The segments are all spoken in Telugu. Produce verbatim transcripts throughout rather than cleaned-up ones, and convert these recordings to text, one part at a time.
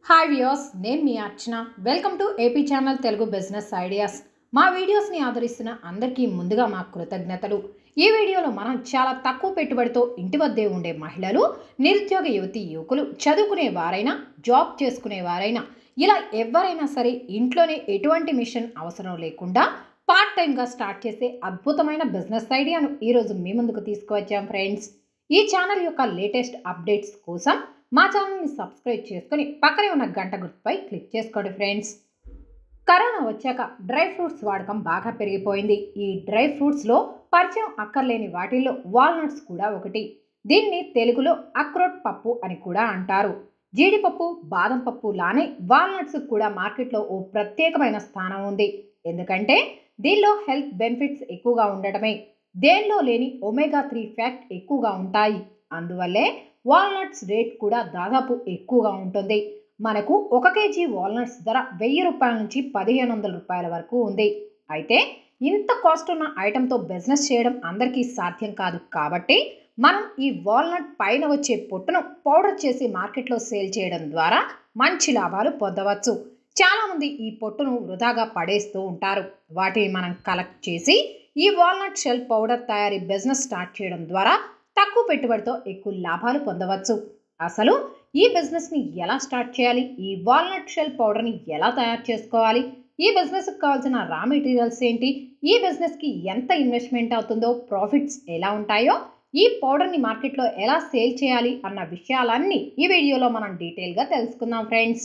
హాయ్ వ్యూయర్స్, నేను మీ Archana. Welcome to AP channel Telugu business ideas. మా వీడియోస్ని ఆదరిస్తున్న అందరికీ ముందుగా మా కృతజ్ఞతలు. ఈ వీడియోలో మనం చాలా తక్కువ పెట్టుబడితో ఇంటి వద్దే ఉండే మహిళలు, నిరుద్యోగ యువతి యువకులు, చదువుకునే వారైనా జాబ్ చేసుకునే వారైనా ఇలా ఎవరైనా సరే ఇంట్లోనే ఎటువంటి మిషన్ అవసరం లేకుండా పార్ట్ టైంగా స్టార్ట్ చేసే అద్భుతమైన బిజినెస్ ఐడియాను ఈరోజు మీ ముందుకు తీసుకువచ్చాం ఫ్రెండ్స్. ఈ ఛానల్ యొక్క లేటెస్ట్ అప్డేట్స్ కోసం మా ఛానల్ని సబ్స్క్రైబ్ చేసుకుని పక్కనే ఉన్న గంట గుర్తుపై క్లిక్ చేసుకోండి ఫ్రెండ్స్. కరోనా వచ్చాక డ్రై ఫ్రూట్స్ వాడకం బాగా పెరిగిపోయింది. ఈ డ్రై ఫ్రూట్స్లో పరిచయం అక్కర్లేని వాటిల్లో వాల్నట్స్ కూడా ఒకటి. దీన్ని తెలుగులో అక్రోట్ పప్పు అని కూడా అంటారు. జీడిపప్పు, బాదం పప్పు లానే వాల్నట్స్ కూడా మార్కెట్లో ఓ ప్రత్యేకమైన స్థానం ఉంది. ఎందుకంటే దీనిలో హెల్త్ బెనిఫిట్స్ ఎక్కువగా ఉండటమే, దేనిలో లేని ఒమేగా త్రీ ఫ్యాక్ట్ ఎక్కువగా ఉంటాయి. అందువల్లే వాల్నట్స్ రేట్ కూడా దాదాపు ఎక్కువగా ఉంటుంది. మనకు ఒక కేజీ వాల్నట్స్ ధర వెయ్యి రూపాయల నుంచి పదిహేను వందల రూపాయల వరకు ఉంది. అయితే ఇంత కాస్ట్ ఉన్న ఐటెంతో బిజినెస్ చేయడం అందరికీ సాధ్యం కాదు. కాబట్టి మనం ఈ వాల్నట్ పైన వచ్చే పొట్టును పౌడర్ చేసి మార్కెట్లో సేల్ చేయడం ద్వారా మంచి లాభాలు పొందవచ్చు. చాలామంది ఈ పొట్టును వృధాగా పడేస్తూ ఉంటారు. వాటిని మనం కలెక్ట్ చేసి ఈ వాల్నట్ షెల్ పౌడర్ తయారీ బిజినెస్ స్టార్ట్ చేయడం ద్వారా తక్కువ పెట్టుబడితో ఎక్కువ లాభాలు పొందవచ్చు. అసలు ఈ బిజినెస్ని ఎలా స్టార్ట్ చేయాలి, ఈ వాల్నట్ షెల్ పౌడర్ని ఎలా తయారు చేసుకోవాలి, ఈ బిజినెస్కి కావాల్సిన రా మెటీరియల్స్ ఏంటి, ఈ బిజినెస్కి ఎంత ఇన్వెస్ట్మెంట్ అవుతుందో, ప్రాఫిట్స్ ఎలా ఉంటాయో, ఈ పౌడర్ని మార్కెట్లో ఎలా సేల్ చేయాలి అన్న విషయాలన్నీ ఈ వీడియోలో మనం డీటెయిల్గా తెలుసుకుందాం ఫ్రెండ్స్.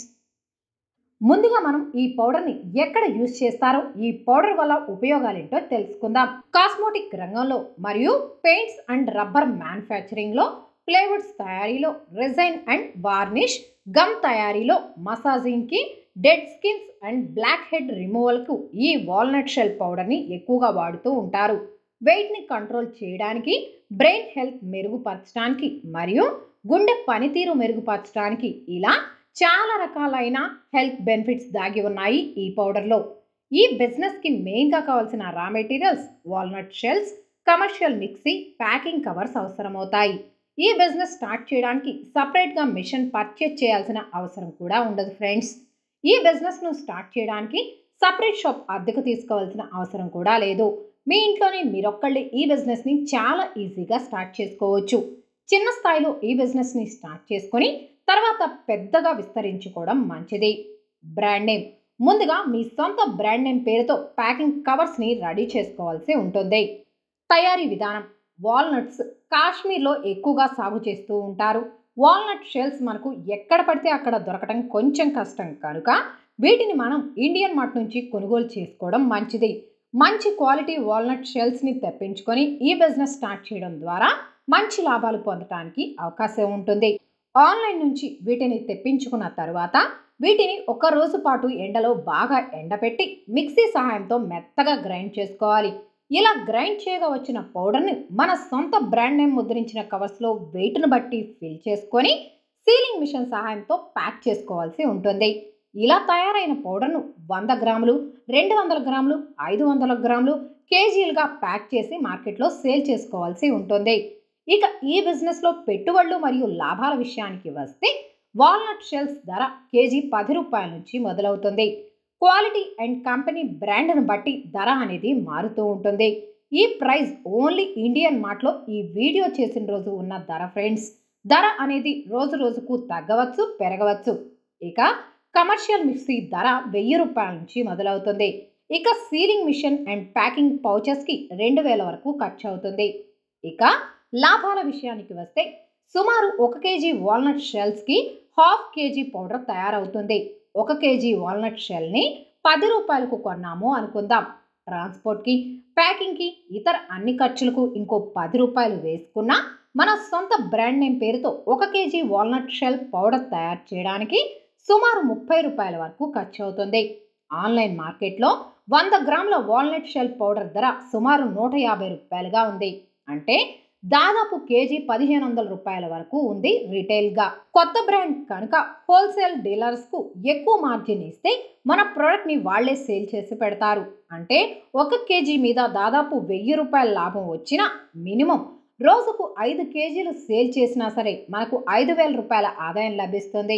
ముందుగా మనం ఈ పౌడర్ని ఎక్కడ యూజ్ చేస్తారో, ఈ పౌడర్ వల్ల ఉపయోగాలేంటో తెలుసుకుందాం. కాస్మోటిక్ రంగంలో మరియు పెయింట్స్ అండ్ రబ్బర్ మ్యానుఫ్యాక్చరింగ్లో, ప్లేవుడ్స్ తయారీలో, రెజైన్ అండ్ వార్నిష్, గమ్ తయారీలో, మసాజింగ్కి, dead skins and black head రిమూవల్కు ఈ వాల్నట్ షెల్ పౌడర్ని ఎక్కువగా వాడుతూ ఉంటారు. వెయిట్ని కంట్రోల్ చేయడానికి, బ్రెయిన్ హెల్త్ మెరుగుపరచడానికి మరియు గుండె పనితీరు మెరుగుపరచడానికి ఇలా చాలా రకాలైన హెల్త్ బెనిఫిట్స్ దాగి ఉన్నాయి ఈ పౌడర్లో. ఈ బిజినెస్కి మెయిన్గా కావాల్సిన raw materials walnut shells, commercial mixie, packing covers అవసరమవుతాయి. ఈ బిజినెస్ స్టార్ట్ చేయడానికి సపరేట్గా మిషన్ పర్చేజ్ చేయాల్సిన అవసరం కూడా ఉండదు ఫ్రెండ్స్. ఈ బిజినెస్ను స్టార్ట్ చేయడానికి సపరేట్ షాప్ అద్దెకు తీసుకోవాల్సిన అవసరం కూడా లేదు. మీ ఇంట్లోనే మీరొక్కళ్ళే ఈ బిజినెస్ని చాలా ఈజీగా స్టార్ట్ చేసుకోవచ్చు. చిన్న స్థాయిలో ఈ బిజినెస్ని స్టార్ట్ చేసుకొని తర్వాత పెద్దగా విస్తరించుకోవడం మంచిది. Brand name. ముందుగా మీ సొంత బ్రాండ్ నేమ్ పేరుతో ప్యాకింగ్ కవర్స్ని రెడీ చేసుకోవాల్సి ఉంటుంది. తయారీ విధానం. వాల్నట్స్ కాశ్మీర్లో ఎక్కువగా సాగు చేస్తూ ఉంటారు. వాల్నట్ షెల్స్ మనకు ఎక్కడ పడితే అక్కడ దొరకడం కొంచెం కష్టం కనుక వీటిని మనం ఇండియన్ మార్ట్ నుంచి కొనుగోలు చేసుకోవడం మంచిది. మంచి క్వాలిటీ వాల్నట్ షెల్స్ని తెప్పించుకొని ఈ బిజినెస్ స్టార్ట్ చేయడం ద్వారా మంచి లాభాలు పొందడానికి అవకాశం ఉంటుంది. ఆన్లైన్ నుంచి వీటిని తెప్పించుకున్న తర్వాత వీటిని ఒక రోజు పాటు ఎండలో బాగా ఎండపెట్టి మిక్సీ సహాయంతో మెత్తగా గ్రైండ్ చేసుకోవాలి. ఇలా గ్రైండ్ చేయగా వచ్చిన పౌడర్ని మన సొంత బ్రాండ్ నేమ్ ముద్రించిన కవర్స్లో వెయిట్ను బట్టి ఫిల్ చేసుకొని సీలింగ్ మిషన్ సహాయంతో ప్యాక్ చేసుకోవాల్సి ఉంటుంది. ఇలా తయారైన పౌడర్ను వంద గ్రాములు, రెండు వందల గ్రాములు, ఐదు వందల గ్రాములు, కేజీలుగా ప్యాక్ చేసి మార్కెట్లో సేల్ చేసుకోవాల్సి ఉంటుంది. ఇక ఈ బిజినెస్లో పెట్టుబడులు మరియు లాభాల విషయానికి వస్తే వాల్నట్ షెల్స్ ధర కేజీ పది రూపాయల నుంచి మొదలవుతుంది. క్వాలిటీ అండ్ కంపెనీ బ్రాండ్ను బట్టి ధర అనేది మారుతూ ఉంటుంది. ఈ ప్రైస్ ఓన్లీ ఇండియన్ మార్ట్లో ఈ వీడియో చేసిన రోజు ఉన్న ధర ఫ్రెండ్స్. ధర అనేది రోజు రోజుకు తగ్గవచ్చు, పెరగవచ్చు. ఇక కమర్షియల్ మిక్సీ ధర వెయ్యి రూపాయల నుంచి మొదలవుతుంది. ఇక సీలింగ్ మిషన్ అండ్ ప్యాకింగ్ పౌచెస్కి రెండు వేల వరకు ఖర్చు అవుతుంది. ఇక లాభాల విషయానికి వస్తే సుమారు ఒక కేజీ వాల్నట్ షెల్స్కి హాఫ్ కేజీ పౌడర్ తయారవుతుంది. ఒక కేజీ వాల్నట్ షెల్ని పది రూపాయలకు కొన్నాము అనుకుందాం. ట్రాన్స్పోర్ట్కి, ప్యాకింగ్కి, ఇతర అన్ని ఖర్చులకు ఇంకో పది రూపాయలు వేసుకున్నా మన సొంత బ్రాండ్ నేమ్ పేరుతో ఒక కేజీ వాల్నట్ షెల్ పౌడర్ తయారు చేయడానికి సుమారు ముప్పై రూపాయల వరకు ఖర్చు అవుతుంది. ఆన్లైన్ మార్కెట్లో వంద గ్రాముల వాల్నట్ షెల్ పౌడర్ ధర సుమారు నూట యాభై రూపాయలుగా ఉంది. అంటే దాదాపు కేజీ పదిహేను వందల రూపాయల వరకు ఉంది రీటైల్గా. కొత్త బ్రాండ్ కనుక హోల్సేల్ డీలర్స్కు ఎక్కువ మార్జిన్ ఇస్తే మన ప్రోడక్ట్ని వాళ్లే సేల్ చేసి పెడతారు. అంటే ఒక కేజీ మీద దాదాపు వెయ్యి రూపాయల లాభం వచ్చినా మినిమం రోజుకు ఐదు కేజీలు సేల్ చేసినా సరే మనకు ఐదు వేల రూపాయల ఆదాయం లభిస్తుంది.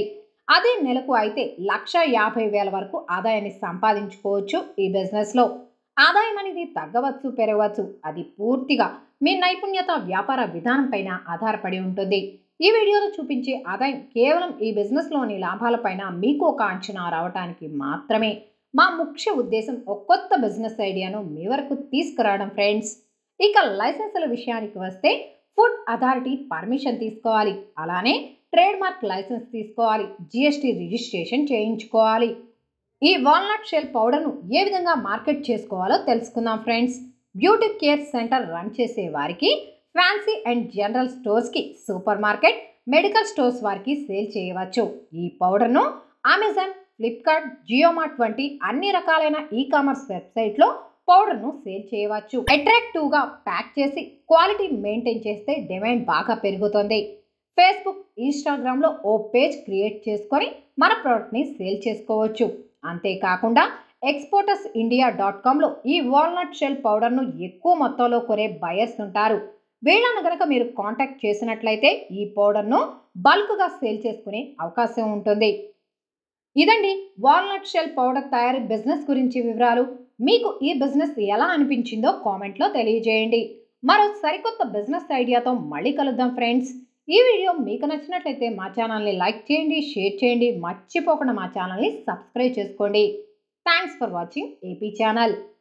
అదే నెలకు అయితే లక్ష యాభై వేల వరకు ఆదాయాన్ని సంపాదించుకోవచ్చు. ఈ బిజినెస్లో ఆదాయం అనేది తగ్గవచ్చు, పెరగవచ్చు. అది పూర్తిగా మీ నైపుణ్యత, వ్యాపార విధానం పైన ఆధారపడి ఉంటుంది. ఈ వీడియోలో చూపించే ఆదాయం కేవలం ఈ బిజినెస్లోని లాభాలపైన మీకు ఒక అంచనా రావడానికి మాత్రమే. మా ముఖ్య ఉద్దేశం ఒక కొత్త బిజినెస్ ఐడియాను మీ వరకు తీసుకురావడం ఫ్రెండ్స్. ఇక లైసెన్సుల విషయానికి వస్తే ఫుడ్ అథారిటీ పర్మిషన్ తీసుకోవాలి, అలానే ట్రేడ్ మార్క్ లైసెన్స్ తీసుకోవాలి, జిఎస్టీ రిజిస్ట్రేషన్ చేయించుకోవాలి. ఈ వాల్నట్ షెల్ పౌడర్ను ఏ విధంగా మార్కెట్ చేసుకోవాలో తెలుసుకుందాం friends. Beauty care centre run చేసే వారికి, ఫ్యాన్సీ అండ్ జనరల్ స్టోర్స్కి, సూపర్ మార్కెట్, మెడికల్ స్టోర్స్ వారికి సేల్ చేయవచ్చు. ఈ పౌడర్ను అమెజాన్, ఫ్లిప్కార్ట్, జియోమార్ట్ వంటి అన్ని రకాలైన ఈ కామర్స్ వెబ్సైట్లో పౌడర్ను సేల్ చేయవచ్చు. అట్రాక్టివ్గా ప్యాక్ చేసి క్వాలిటీ మెయింటైన్ చేస్తే డిమాండ్ బాగా పెరుగుతుంది. ఫేస్బుక్, ఇన్స్టాగ్రామ్లో ఓ పేజ్ క్రియేట్ చేసుకొని మన ప్రోడక్ట్ని సేల్ చేసుకోవచ్చు. అంతేకాకుండా ఎక్స్పోర్టర్స్ ఇండియా డాట్ కామ్లో ఈ వాల్నట్ షెల్ పౌడర్ను ఎక్కువ మొత్తంలో కొనే బయర్స్ ఉంటారు. వీళ్ళను గనక మీరు కాంటాక్ట్ చేసినట్లయితే ఈ పౌడర్ను బల్క్గా సేల్ చేసుకునే అవకాశం ఉంటుంది. ఇదండి వాల్నట్ షెల్ పౌడర్ తయారీ బిజినెస్ గురించి వివరాలు. మీకు ఈ బిజినెస్ ఎలా అనిపించిందో కామెంట్లో తెలియజేయండి. మరో సరికొత్త బిజినెస్ ఐడియాతో మళ్ళీ కలుద్దాం ఫ్రెండ్స్. ఈ వీడియో మీకు నచ్చినట్లయితే మా ఛానల్ని లైక్ చేయండి, షేర్ చేయండి, మర్చిపోకుండా మా ఛానల్ని సబ్స్క్రైబ్ చేసుకోండి. Thanks for watching AP channel.